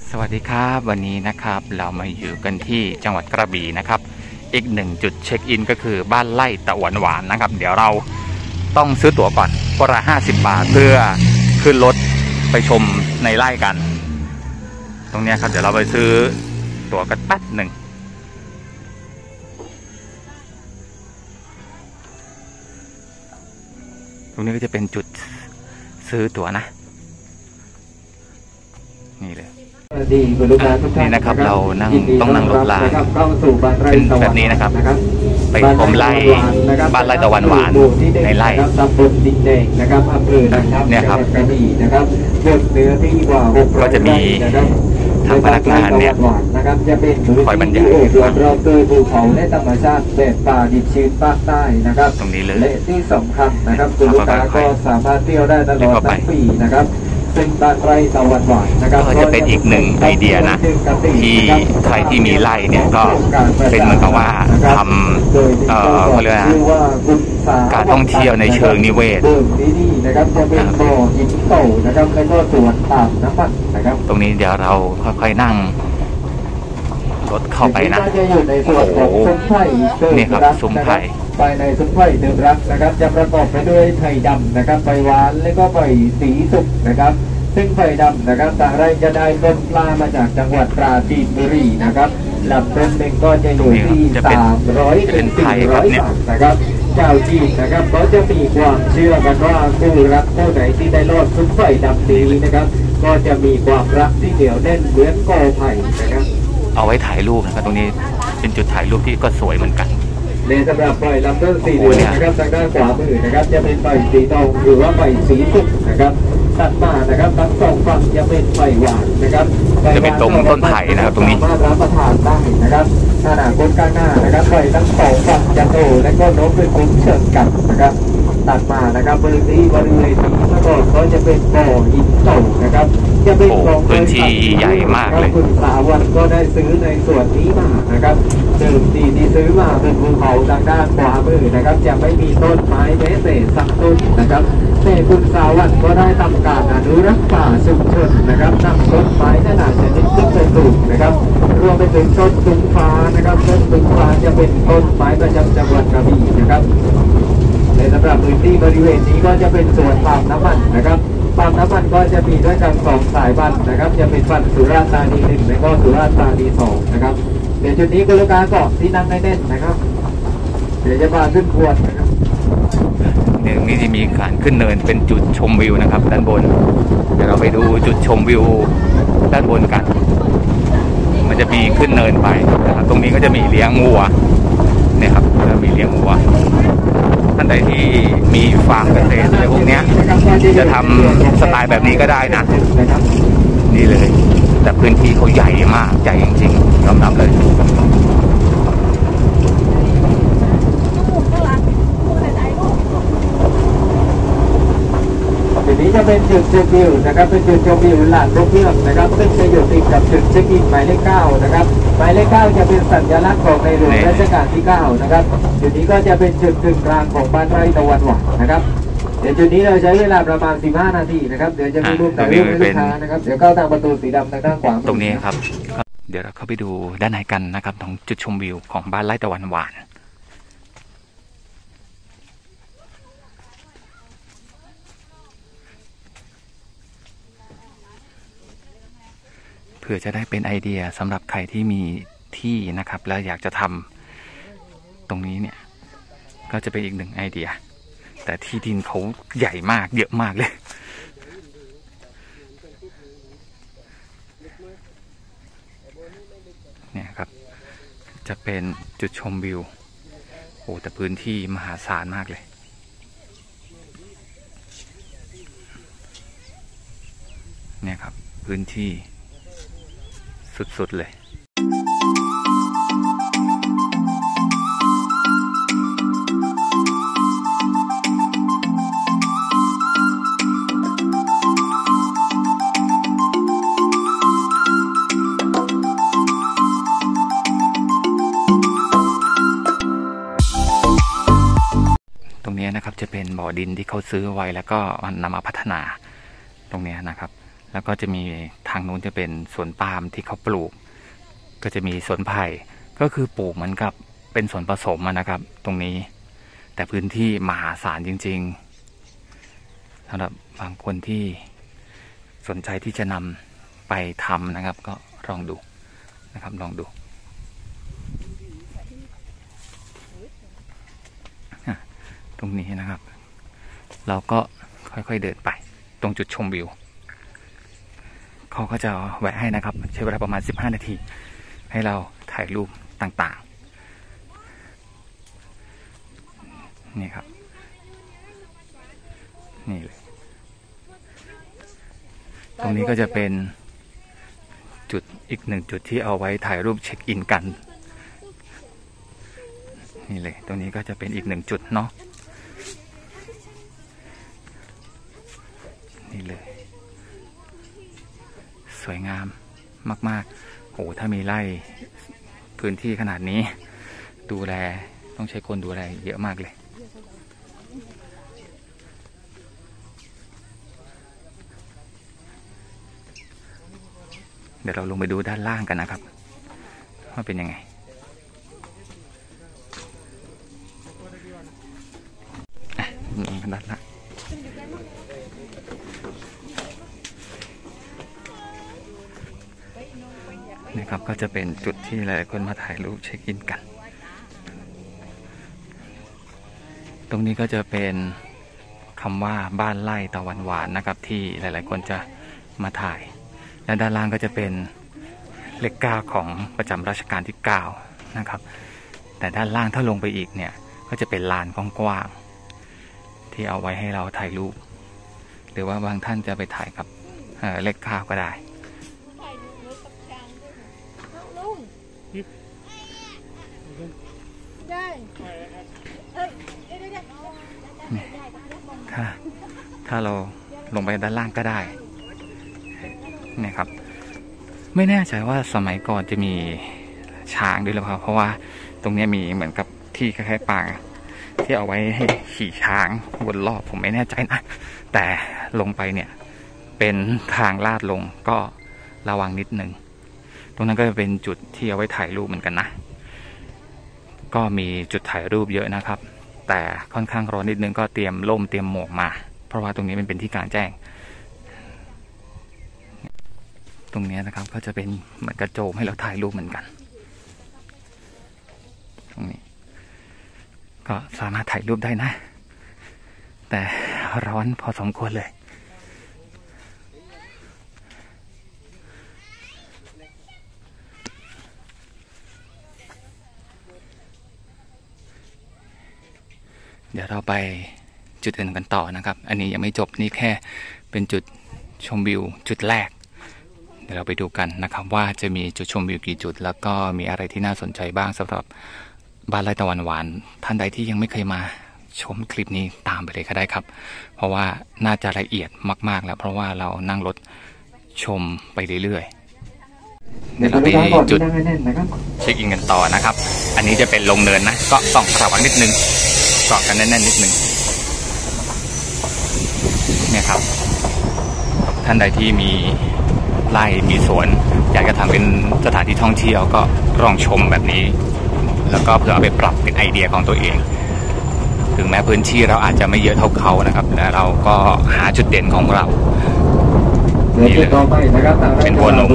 สวัสดีครับวันนี้นะครับเรามาอยู่กันที่จังหวัดกระบี่นะครับอีกหนึ่งจุดเช็คอินก็คือบ้านไร่ตะวันหวานนะครับเดี๋ยวเราต้องซื้อตั๋วก่อนคนละ50 บาทเพื่อขึ้นรถไปชมในไร่กันตรงนี้ครับเดี๋ยวเราไปซื้อตั๋วกันแป๊บหนึ่งตรงนี้ก็จะเป็นจุดซื้อตั๋วนะนี่เลยนี่นะครับเราต้องนั่งรถรางเป็นแบบนี้นะครับไปชมไร่บ้านไร่ตะวันหวานในไร่เนี่ยครับก็จะมีทางพนักงานเนี่ยคอยบรรยายเราเจอภูเขาและธรรมชาติแบบป่าดิบชื้นภาคใต้นะครับตรงนี้เลยและที่สำคัญนะครับคุณลูกค้าก็สามารถเที่ยวได้ตลอดทั้งปีนะครับซึ่งบ้านไร่ตะวันหวานนะครับก็จะเป็นอีกหนึ่งไอเดียนะที่ใครที่มีไร่เนี่ยก็เป็นเหมือนกับว่าทำเขาเรียกว่าการท่องเที่ยวในเชิงนิเวศนะครับจะเป็นบ่อหินเก่านะครับแล้วก็สวนป่าน้ำมันนะครับตรงนี้เดี๋ยวเราค่อยๆนั่งรถเข้าไปนะนี่ครับซุ้มไผ่ภายในซุ้มไผ่เดิมรักนะครับจะประกอบไปด้วยไผ่ดำนะครับไผ่หวานและก็ไผ่สีสุกนะครับซึ่งไผ่ดำนะครับทางไร่จะได้ต้นปลามาจากจังหวัดปราจีนบุรีนะครับลำต้นหนึ่งก็จะอยู่ที่300 ถึง 400 บาทนะครับเจ้าจีนนะครับก็จะมีความเชื่อกันว่าคู่รักคู่ไหนที่ได้รอดซุ้มไผ่ดำนี้นะครับก็จะมีความรักที่เหนียวแน่นเหมือนกอไผ่นะครับเอาไว้ถ่ายรูปนะครับตรงนี้เป็นจุดถ่ายรูปที่ก็สวยเหมือนกันในสำหรับไฟลำต้นสีเหลืองนะครับทางด้านขวามือนะครับจะเป็นไฟสีทองหรือว่าไฟสีสุกนะครับตัดมานะครับทั้งสองฝั่งจะเป็นไฟหวานนะครับจะเป็นตรงต้นไผ่นะครับตรงนี้สามารถรับประทานได้นะครับขนาดก้นก้างหน้านะครับไฟทั้งสองฝั่งจะโตและก็โน้มเป็นคุ้มเชิงกันนะครับตัดมานะครับบริเวณนี้เมื่อก่อนก็จะเป็นบ่อหินเก่านะครับจะเป็นของพื้นที่ใหญ่มากเลยคุณสาวันก็ได้ซื้อในส่วนนี้มานะครับเดิมทีที่ซื้อมาเป็นภูเขาทางด้านขวามือนะครับจะไม่มีต้นไม้แม้แต่สักต้นนะครับแต่คุณสาวันก็ได้ทำการอนุรักษ์ป่าชุมชนนะครับนำต้นไม้นานาชนิดขึ้นไปปลูกนะครับรวมไปถึงต้นตุงฟ้านะครับต้นตุงฟ้าจะเป็นต้นไม้ประจำจังหวัดกระบี่นะครับในสำหรับพื้นที่บริเวณนี้ก็จะเป็นสวนปาล์มน้ำมันนะครับปาล์มน้ำมันก็จะมีด้วยกัน2 สายพันธุ์นะครับจะเป็นพันธุ์สุราษฎร์ธานี1และก็สุราษฎร์ธานี2นะครับเดี๋ยวจุดนี้คุณลูกค้าเกาะที่นั่งได้แน่นนะครับเดี๋ยวจะพาขึ้นขวดนะครับเดี๋ยวนี้จะมีการขึ้นเนินเป็นจุดชมวิวนะครับด้านบนเดี๋ยวเราไปดูจุดชมวิวด้านบนกันมันจะมีขึ้นเนินไปนะครับตรงนี้ก็จะมีเลี้ยงวัวเนี่ยครับจะมีเลี้ยงวัวท่านใดที่มีฟาร์มเกษตรอะไรพวกนี้จะทำสไตล์แบบนี้ก็ได้นะนี่เลยแต่พื้นที่เขาใหญ่มากใหญ่จริงๆยอมรับเลยจุดนี้จะเป็นจุดชมวิวนะครับเป็นจุดชมวิวลานนกเงือกนะครับซึ่งจะอยู่ติดกับจุดเช็คอินหมายเลข 9นะครับหมายเลข 9จะเป็นสัญลักษณ์ของในหลวงรัชกาลที่ 9นะครับจุดนี้ก็จะเป็นจุดกึ่งกลางของบ้านไร่ตะวันหวานนะครับเดี๋ยวจุดนี้เราใช้เวลาประมาณ15 นาทีนะครับเดี๋ยวจะมีรูปถ่ายรูปให้ลูกค้านะครับเดี๋ยวเข้าทางประตูสีดำทางด้านขวาตรงนี้ครับเดี๋ยวเราเข้าไปดูด้านในกันนะครับของจุดชมวิวของบ้านไร่ตะวันหวานเพื่อจะได้เป็นไอเดียสำหรับใครที่มีที่นะครับแล้วอยากจะทำตรงนี้เนี่ยก็จะเป็นอีกหนึ่งไอเดียแต่ที่ดินเขาใหญ่มากเยอะมากเลยเนี่ยครับจะเป็นจุดชมวิวโอ้แต่พื้นที่มหาศาลมากเลยเนี่ยครับพื้นที่สุดๆเลยตรงนี้นะครับจะเป็นบ่อดินที่เขาซื้อไว้แล้วก็นำมาพัฒนาตรงนี้นะครับแล้วก็จะมีทางนู้นจะเป็นสวนปาล์มที่เขาปลูกก็จะมีสวนไผ่ก็คือปลูกเหมือนกับเป็นส่วนผสมนะครับ ตรงนี้แต่พื้นที่มหาศาลจริงๆสำหรับบางคนที่สนใจที่จะนำไปทำนะครับ ก็ลองดูนะครับลองดูตรงนี้นะครับ เราก็ค่อยๆเดินไปตรงจุดชมวิวเขาก็จะแวะให้นะครับใช้เวลาประมาณ15 นาทีให้เราถ่ายรูปต่างๆนี่ครับนี่เลยตรงนี้ก็จะเป็นจุดอีก1 จุดที่เอาไว้ถ่ายรูปเช็คอินกันนี่เลยตรงนี้ก็จะเป็นอีก1 จุดเนาะนี่เลยสวยงามมากๆโหถ้ามีไร่พื้นที่ขนาดนี้ดูแลต้องใช้คนดูแลเยอะมากเลยเดี๋ยวเราลงไปดูด้านล่างกันนะครับว่าเป็นยังไงด้านล่างนะครับก็จะเป็นจุดที่หลายคนมาถ่ายรูปเช็คอินกันตรงนี้ก็จะเป็นคำว่าบ้านไร่ตะวันหวานนะครับที่หลายๆคนจะมาถ่ายและด้านล่างก็จะเป็นเลข 9ของประจำรัชกาลที่9นะครับแต่ด้านล่างถ้าลงไปอีกเนี่ยก็จะเป็นลานกว้างๆที่เอาไว้ให้เราถ่ายรูปหรือว่าบางท่านจะไปถ่ายกับเลข 9ก็ได้ถ้าเราลงไปด้านล่างก็ได้นี่ครับไม่แน่ใจว่าสมัยก่อนจะมีช้างด้วยหรือเปล่าเพราะว่าตรงนี้มีเหมือนกับที่คล้ายๆป่าที่เอาไว้ให้ขี่ช้างวนรอบผมไม่แน่ใจนะแต่ลงไปเนี่ยเป็นทางลาดลงก็ระวังนิดนึงตรงนั้นก็จะเป็นจุดที่เอาไว้ถ่ายรูปเหมือนกันนะก็มีจุดถ่ายรูปเยอะนะครับแต่ค่อนข้างร้อนนิดนึงก็เตรียมร่มเตรียมหมวกมาเพราะว่าตรงนี้มันเป็นที่กลางแจ้งตรงนี้นะครับก็จะเป็นเหมือนกระโจมให้เราถ่ายรูปเหมือนกันตรงนี้ก็สามารถถ่ายรูปได้นะแต่ร้อนพอสมควรเลยเดี๋ยวเราไปจุดอื่นกันต่อนะครับอันนี้ยังไม่จบนี่แค่เป็นจุดชมวิวจุดแรกเดี๋ยวเราไปดูกันนะครับว่าจะมีจุดชมวิวกี่จุดแล้วก็มีอะไรที่น่าสนใจบ้างสำหรับบ้านไร่ตะวันหวานท่านใดที่ยังไม่เคยมาชมคลิปนี้ตามไปเลยก็ได้ครับเพราะว่าน่าจะละเอียดมากๆแล้วเพราะว่าเรานั่งรถชมไปเรื่อยๆเดี๋ยวเราไปจุดเช็คอินกันต่อนะครับอันนี้จะเป็นลงเนินนะก็ต้องระวังนิดนึงเกาะกันแน่นๆนิดนึงเนี่ยครับท่านใดที่มีไร่มีสวนอยากจะทำเป็นสถานที่ท่องเที่ยวก็ลองชมแบบนี้แล้วก็เพื่อเอาไปปรับเป็นไอเดียของตัวเองถึงแม้พื้นที่เราอาจจะไม่เยอะเท่าเขานะครับแต่เราก็หาจุดเด่นของเรานี่เลยเป็นหัวนม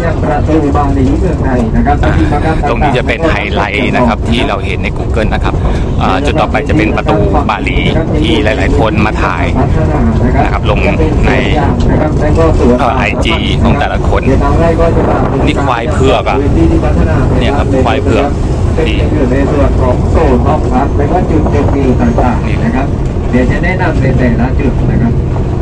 ตรงนี้จะเป็นไฮไลท์นะครับที่เราเห็นใน Google นะครับจุดต่อไปจะเป็นประตูบาหลีที่หลายๆคนมาถ่ายนะครับลงในIG ของแต่ละคนนี่ควายเผือกอ่ะเนี่ยครับควายเผือกที่อยู่ในส่วนของโซนห้องพักและก็จุดชมวิวต่างๆนะครับเดี๋ยวจะแนะนำในแต่ละจุดนะครับ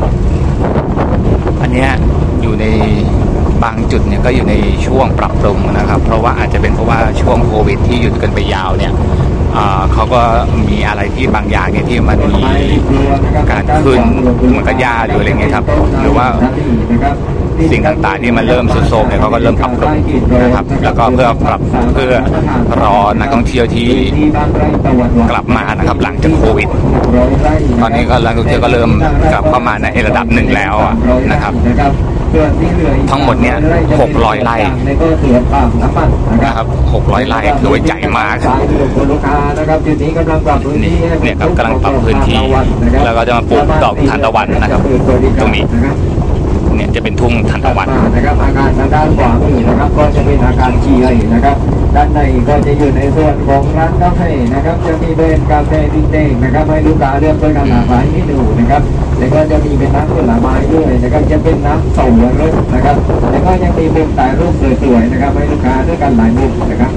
อันนี้อยู่ในบางจุดเนี่ยก็อยู่ในช่วงปรับปรุงนะครับเพราะว่าอาจจะเป็นเพราะว่าช่วงโควิดที่หยุดกันไปยาวเนี่ยเขาก็มีอะไรที่บางอย่างเนี่ยที่มันมีการขึ้นเหมือนกับหญ้าหรืออะไรเงี้ยครับหรือว่าสิ่งต่างๆที่มันเริ่มสุดโทรมเนี่ยเขาก็เริ่มปรับปรุงนะครับแล้วก็เพื่อรอนักท่องเที่ยวที่กลับมานะครับหลังจากโควิดตอนนี้ก็นักท่องเที่ยวก็เริ่มกลับเข้ามาในระดับหนึ่งแล้วนะครับส่วนที่เหลืออีกทั้งหมดเนี่ย600 ไร่ในก็เสียปั๊มน้ำมันนะคนะครับ รับ600 ไร่โดยใหญ่มากสายด่วนคุณลูกค้านะครับจุดนี้กำลังปรับพื้นที่ให้เนี่ยครับกำลังปรับพื้นที่แล้วก็จะมาปลูกดอกทานตะวันนะครับตรงนี้เนี่ยจะเป็นทุ่งทานตะวันนะครับอาคารทางด้านขวามือนะครับก็จะเป็นอาคารจีไอนะครับด้านในก็จะอยู่ในส่วนของร้านกาแฟนะครับจะมีเป็นกาแฟดิเด้งนะครับให้ลูกค้าเลือกด้วยกันหลากหลายเมนูนะครับแล้วก็จะมีเป็นน้ำผลไม้ด้วยนะครับจะเป็นน้ำเสาวรสนะครับแล้วก็ยังมีมุมถ่ายรูปสวยๆนะครับให้ลูกค้าด้วยกันหลายมุมนะครับ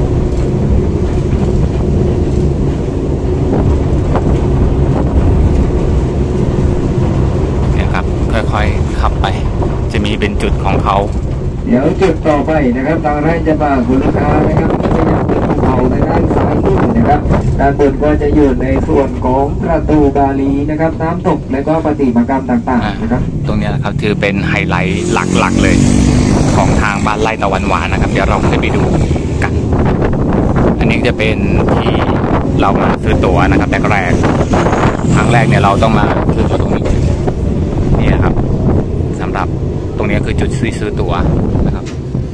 เนี่ยครับค่อยๆขับไปจะมีเป็นจุดของเขาเดี๋ยวจุดต่อไปนะครับทางไร่จะมาคุณลูกค้านะครับก็จะยังเป็นภูเขาในด้านซ้ายมือนะครับด้านบนก็จะอยู่ในส่วนของประตูบาลีนะครับน้ำตกและก็ปฏิมากรรมต่างๆนะครับตรงเนี้ยนะครับถือเป็นไฮไลท์หลักๆเลยของทางบ้านไร่ตะวันหวานนะครับเดี๋ยวเราจะไปดูกัน อันนี้จะเป็นที่เรามาซื้อตั๋วนะครับแรกๆครั้งแรกเนี่ยเราต้องมาซื้อตั๋วตรงนี้นี่นะครับสำหรับตรงนี้คือจุดซื้อตั๋วนะครับ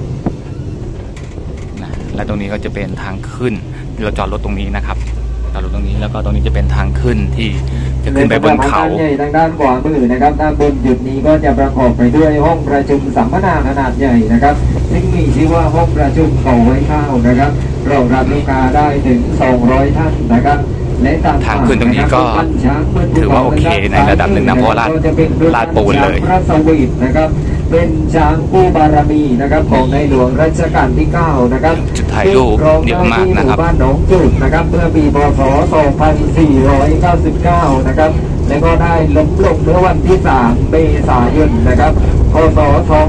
นะและตรงนี้ก็จะเป็นทางขึ้นเราจอดรถตรงนี้นะครับจอดรถตรงนี้แล้วก็ตรงนี้จะเป็นทางขึ้นที่จะขึ้นไปบนเขาใหญ่ทางด้านขวามือนะครับด้านบนจุดนี้ก็จะประกอบไปด้วยห้องประชุมสัมมนาขนาดใหญ่นะครับซึ่งมีชื่อว่าห้องประชุมเขาไว้ข้าวนะครับรองรับลูกค้าได้ถึง200ท่านนะครับและทางขึ้นตรงนี้ก็ถือว่าโอเคในระดับหนึ่งนะเพราะลาดปูนเลยพระสวีทนะครับเป็นช้างผู้บารมีนะครับของในหลวงรัชกาลที่9นะครับจุดถ่ายรูปเยอะมากนะครับบ้านหนองจุดนะครับเมื่อปีพศ 2499 นะครับและก็ได้ล้มลงเมื่อวันที่ 3 เมษายนนะครับพศ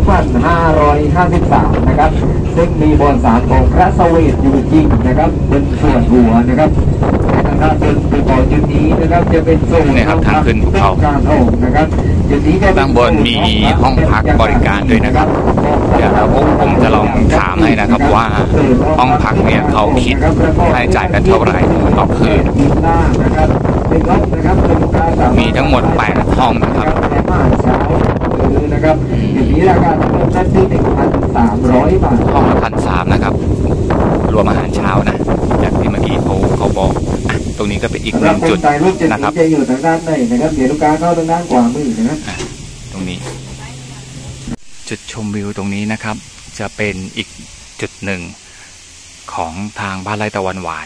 2553 นะครับซึ่งมีบอนสารของพระสวีทอยู่จริงนะครับบนส่วนหัวนะครับทางด้านบนภูเขาจุดนี้นะครับจะเป็นโซนเนี่ยครับทางขึ้นภูเขาการโถงนะครับจุดนี้จะด้านบนมีห้องพักบริการด้วยนะครับ เดี๋ยวผมจะลองถามให้นะครับว่าห้องพักเนี่ยเขาคิดค่าใช้จ่ายกันเท่าไหร่ต่อคืน มีทั้งหมด8ห้องนะครับนะครับจุดนี้ราคาเริ่มต้นที่ 1,300 บาทห้องละ1,300นะครับ รวมอาหารเช้านะจากที่เมื่อกี้เขาบอกอ่ะตรงนี้ก็เป็นอีกหนึ่งจุดนะครับจะอยู่ทางด้านในนะครับเดี๋ยวลูกค้าเข้าทางด้านขวามือนะครับตรงนี้ จุดชมวิวตรงนี้นะครับ จะเป็นอีกจุดหนึ่งของทางบ้านไร่ตะวันหวาน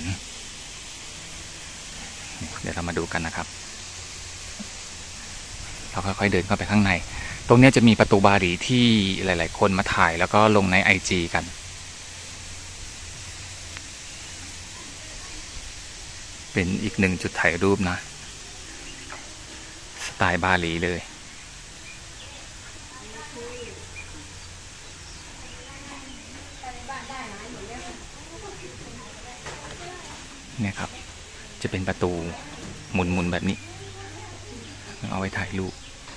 เดี๋ยวเรามาดูกันนะครับ เราค่อยๆเดินเข้าไปข้างใน ตรงนี้จะมีประตูบารีที่หลายๆคนมาถ่ายแล้วก็ลงใน IG กัน เป็นอีกหนึ่งจุดถ่ายรูปนะสไตล์บาหลีเลยเนี่ยครับจะเป็นประตูหมุนๆแบบนี้เอาไว้ถ่ายรูป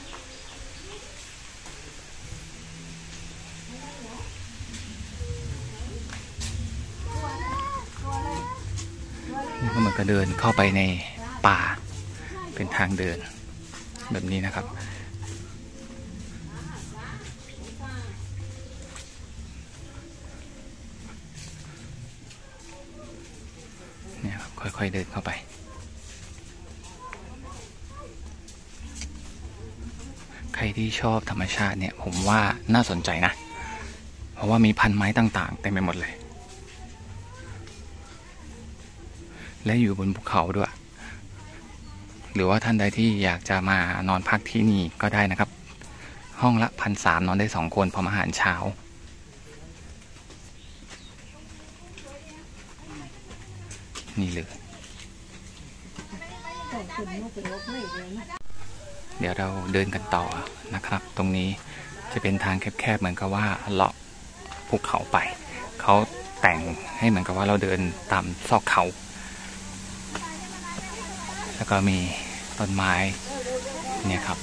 นี่ก็เหมือนกับเดินเข้าไปในป่าเป็นทางเดินแบบนี้นะครับเนี่ยครับค่อยๆเดินเข้าไปใครที่ชอบธรรมชาติเนี่ยผมว่าน่าสนใจนะเพราะว่ามีพันไม้ต่างๆเต็มไปหมดเลยและอยู่บนภูเขาด้วยหรือว่าท่านใดที่อยากจะมานอนพักที่นี่ก็ได้นะครับห้องละ1,300นอนได้2คนพร้อมอาหารเช้านี่เลยเดี๋ยวเราเดินกันต่อนะครับตรงนี้จะเป็นทางแคบๆเหมือนกับว่าเลาะภูเขาไปเขาแต่งให้เหมือนกับว่าเราเดินตามซอกเขาแล้วก็มีต้นไม้เนี่ยครับ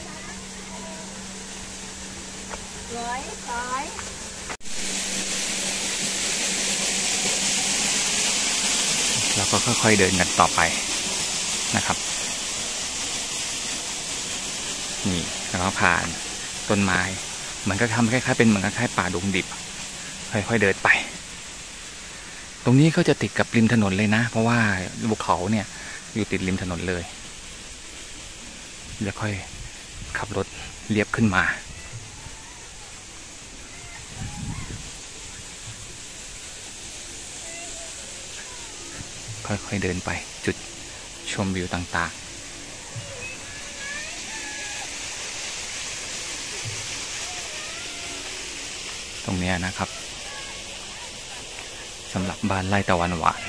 เราก็ค่อยๆเดินกันต่อไปนะครับนี่แล้วก็ผ่านต้นไม้เหมือนกับทำคล้ายๆเป็นเหมือนกับคล้ายป่าดงดิบค่อยๆเดินไปตรงนี้ก็จะติดกับริมถนนเลยนะเพราะว่าภูเขาเนี่ยอยู่ติดริมถนนเลยแล้วค่อยขับรถเลียบขึ้นมาค่อยๆเดินไปจุดชมวิวต่างๆตรงนี้นะครับสำหรับบ้านไร่ตะวันหวาน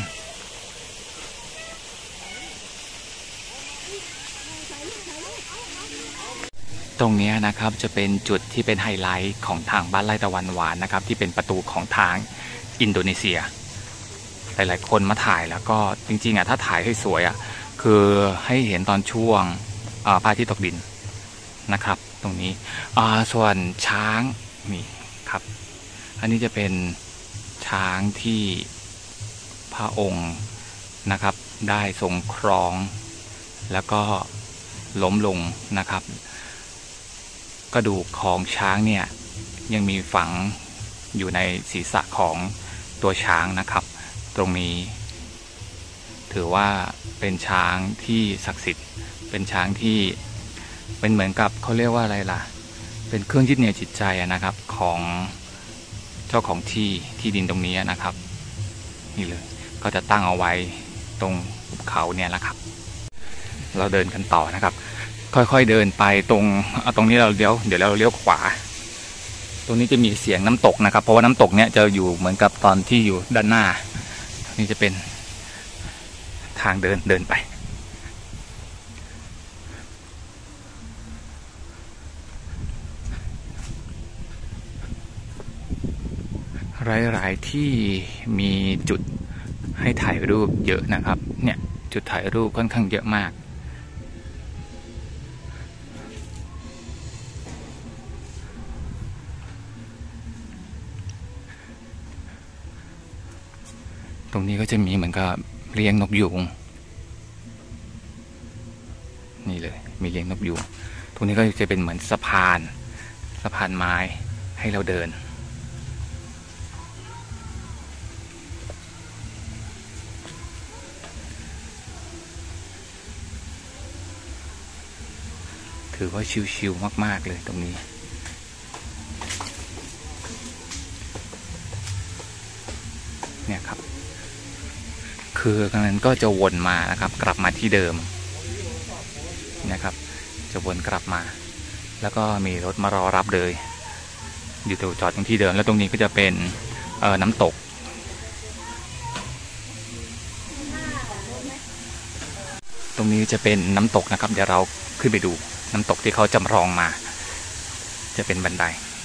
ตรงนี้นะครับจะเป็นจุดที่เป็นไฮไลท์ของทางบ้านไร่ตะวันหวานนะครับที่เป็นประตูของทางอินโดนีเซียหลายๆคนมาถ่ายแล้วก็จริงๆถ้าถ่ายให้สวยคือให้เห็นตอนช่วงพระอาทิตย์ตกดินนะครับตรงนี้ส่วนช้างนี่ครับอันนี้จะเป็นช้างที่พระองค์นะครับได้ทรงครองแล้วก็ล้มลงนะครับกระดูกของช้างเนี่ยยังมีฝังอยู่ในศีรษะของตัวช้างนะครับตรงนี้ถือว่าเป็นช้างที่ศักดิ์สิทธิ์เป็นช้างที่เป็นเหมือนกับเขาเรียกว่าอะไรล่ะเป็นเครื่องยึดเหนี่ยวจิตใจนะครับของเจ้าของที่ดินตรงนี้นะครับนี่เลยก็จะตั้งเอาไว้ตรงภูเขาเนี่ยแหละครับเราเดินกันต่อนะครับค่อยๆเดินไปตรงนี้เราเดี๋ยวเราเลี้ยวขวาตรงนี้จะมีเสียงน้ำตกนะครับเพราะว่าน้ำตกเนี่ยจะอยู่เหมือนกับตอนที่อยู่ด้านหน้านี่จะเป็นทางเดินไปหลายๆที่มีจุดให้ถ่ายรูปเยอะนะครับเนี่ยจุดถ่ายรูปค่อนข้างเยอะมากตรงนี้ก็จะมีเหมือนกับเลี้ยงนกยูงนี่เลยมีเลี้ยงนกยูงตรงนี้ก็จะเป็นเหมือนสะพานไม้ให้เราเดินถือว่าชิวๆมากๆเลยตรงนี้เนี่ยครับคือตรงนั้นก็จะวนมานะครับกลับมาที่เดิมนะครับจะวนกลับมาแล้วก็มีรถมารอรับเลยอยู่จอดตรงที่เดิมแล้วตรงนี้ก็จะเป็นน้ำตกตรงนี้จะเป็นน้ำตกนะครับเดี๋ยวเราขึ้นไปดูน้ำตกที่เขาจำลองมาจะเป็นบันได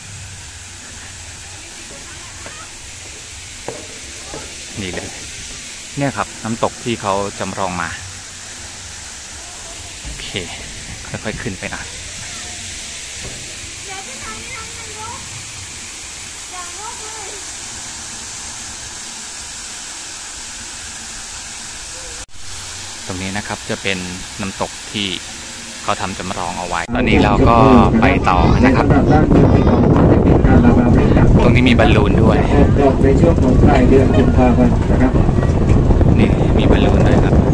นี่เลยเนี่ยครับน้ำตกที่เขาจำลองมาโอเคค่อยๆขึ้นไปนะตรงนี้นะครับจะเป็นน้ำตกที่เขาทำจำลองเอาไว้ตอนนี้เราก็ไปต่อนะครับตรงนี้มีบอลลูนด้วยในช่วงของปลายเดือนกุมภาพันธ์นะครับนี่มีบอลลูนด้วยครับ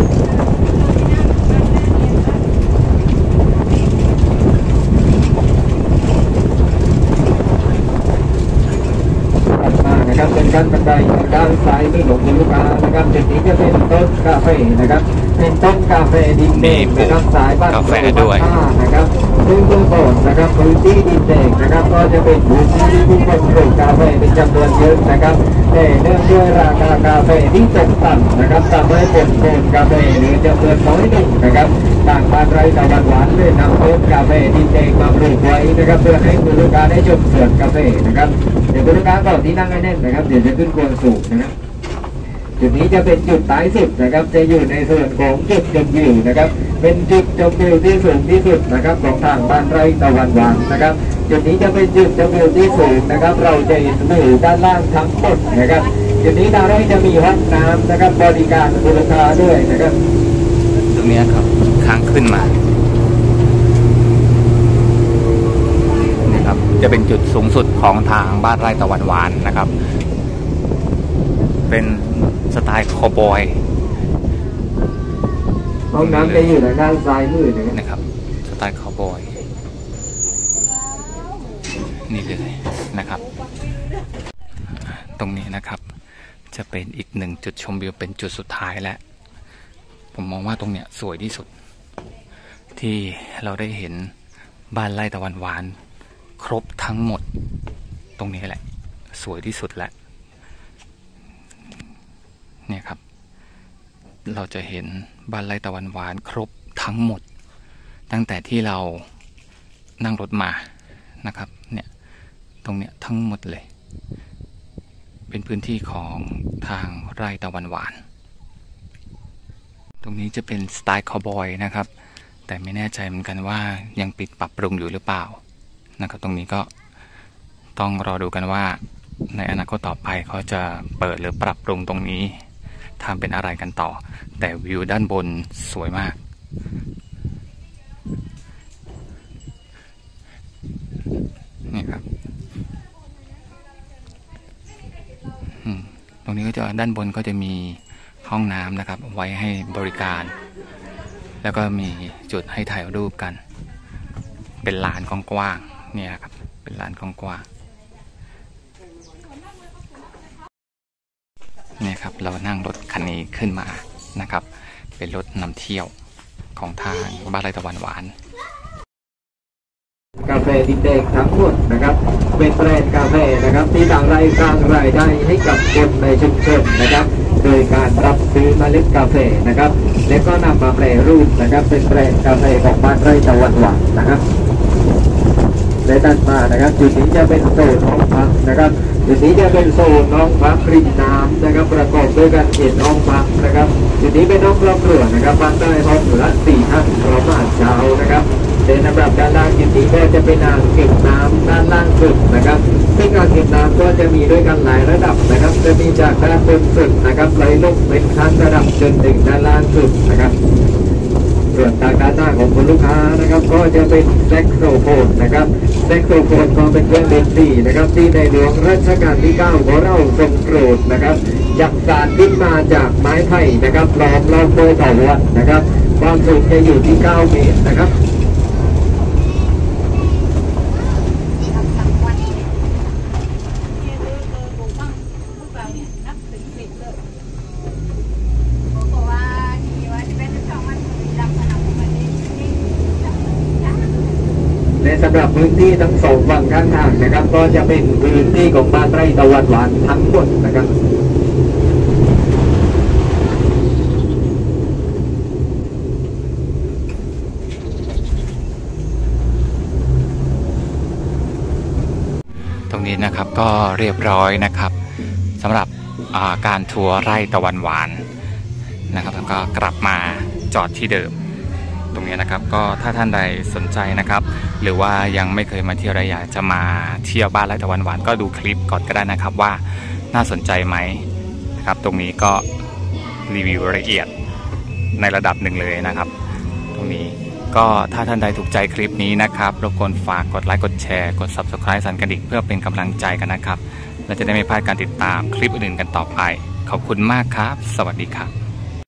นะครับเป็นขั้นบันไดด้านซ้ายมือของคุณลูกค้านะครับจุดนี้จะเป็นต้นกาแฟนะครับเป็นต้นกาแฟดินแดงนะครับสายบ้านด้วยนะครับซึ่งเบื้องต้นนะครับพื้นที่ดินแดงนะครับก็จะเป็นพื้นที่ที่ผู้คนปลูกกาแฟเป็นจำนวนเยอะนะครับแต่เนื่องด้วยราคากาแฟที่ตกต่ำนะครับทำให้ผลผลิตกาแฟหรือจำนวนน้อยลงนะครับทางบ้านไร่ตะวันหวานเลยนำต้นกาแฟดินแดงมาปลูกไว้นะครับเพื่อให้คุณลูกค้าได้ชมสวนกาแฟนะครับเดี๋ยวคุณลูกค้าก่อนที่นั่งให้แน่นนะครับเดี๋ยวจะขึ้นควรสูงนะครับจุดนี้จะเป็นจุดท้ายสุดนะครับจะอยู่ในส่วนของจุดชมวิวนะครับเป็นจุดชมวิวที่สูงที่สุดนะครับของทางบ้านไร่ตะวันหวานนะครับจุดนี้จะเป็นจุดชมวิวที่สูงนะครับเราจะเห็นวิวด้านล่างทั้งหมดนะครับจุดนี้ทางไร่จะมีห้องน้ำนะครับบริการคุณลูกค้าด้วยนะครับตรงนี้ครับค้างขึ้นมานี่ครับจะเป็นจุดสูงสุดของทางบ้านไร่ตะวันหวานนะครับ เป็นสไตล์คาวบอยห้องน้ำจะอยู่ทางด้านซ้ายมือนะครับสไตล์คาวบอยนี่เลยนะครับ ตรงนี้นะครับจะเป็นอีกหนึ่งจุดชมวิวเป็นจุดสุดท้ายและผมมองว่าตรงเนี้ยสวยที่สุดที่เราได้เห็นบ้านไร่ตะวันหวานครบทั้งหมดตรงนี้แหละสวยที่สุดแล้วเนี่ยครับเราจะเห็นบ้านไร่ตะวันหวานครบทั้งหมดตั้งแต่ที่เรานั่งรถมานะครับเนี่ยตรงเนี้ยทั้งหมดเลยเป็นพื้นที่ของทางไร่ตะวันหวานตรงนี้จะเป็นสไตล์คาวบอยนะครับแต่ไม่แน่ใจเหมือนกันว่ายังปิดปรับปรุงอยู่หรือเปล่านะครับตรงนี้ก็ต้องรอดูกันว่าในอนาคตต่อไปเขาจะเปิดหรือปรับปรุงตรงนี้ทำเป็นอะไรกันต่อแต่วิวด้านบนสวยมากนี่ครับตรงนี้ก็จะด้านบนก็จะมีห้องน้ำนะครับไว้ให้บริการแล้วก็มีจุดให้ถ่ายรูปกันเป็นลานกว้างๆเนี่ยครับเป็นลานกว้างๆเนี่ยครับเรานั่งรถคันนี้ขึ้นมานะครับเป็นรถนำเที่ยวของทางบ้านไร่ตะวันหวานกาแฟดินแดงทั้งหมดนะครับเป็นแบรนด์กาแฟนะครับที่สร้างรายได้ให้กับคนในชุมชนนะครับโดยการรับซื้อเมล็ดกาแฟนะครับและก็นำมาแปรรูปนะครับเป็นแบรนด์กาแฟของบ้านไร่ตะวันหวานนะครับและถัดมานะครับจุดนี้จะเป็นโซนห้องพักนะครับจุดนี้จะเป็นโซนห้องพักริมน้ำนะครับประกอบด้วยกันเจ็ดห้องพักนะครับจุดนี้เป็นห้องครอบครัวนะครับพักได้ห้องละ4 ท่านพร้อมอาหารเช้านะครับในลำดับด้านล่างจุดนี้ก็จะเป็นอ่างเก็บน้ำด้านล่างสุดนะครับซึ่งอ่างเก็บน้ำก็จะมีด้วยกันหลายระดับนะครับจะมีจากด้านบนสุดนะครับไหลลงเป็นขั้นระดับจนถึงด้านล่างสุดนะครับส่วนทางด้านหน้าของคุณลูกค้านะครับก็จะเป็นแซกโซโฟนนะครับแซกโซโฟนก็เป็นเครื่องดนตรีนะครับที่ในหลวงรัชกาลที่9ของเราทรงโปรดนะครับจักสานขึ้นมาจากไม้ไผ่นะครับล้อมรอบโดยเถาวัลย์นะครับความสูงจะอยู่ที่9 เมตรนะครับสำหรับพื้นที่ทั้ง2 ฝั่งข้างทางนะครับก็จะเป็นพื้นที่ของบ้านไร่ตะวันหวานทั้งหมดนะครับตรงนี้นะครับก็เรียบร้อยนะครับสำหรับการทัวร์ไร่ตะวันหวานนะครับแล้วก็กลับมาจอดที่เดิมตรงนี้นะครับก็ถ้าท่านใดสนใจนะครับหรือว่ายังไม่เคยมาเที่ยวอยากจะมาเที่ยวบ้านไร่ตะวันหวานก็ดูคลิปก่อนก็ได้นะครับว่าน่าสนใจไหมนะครับตรงนี้ก็รีวิวละเอียดในระดับหนึ่งเลยนะครับตรงนี้ก็ถ้าท่านใดถูกใจคลิปนี้นะครับรบกวนฝากกดไลค์กดแชร์กด Subscribe สั่นกระดิ่งเพื่อเป็นกำลังใจกันนะครับและจะได้ไม่พลาดการติดตามคลิปอื่นๆกันต่อไปขอบคุณมากครับสวัสดีครับ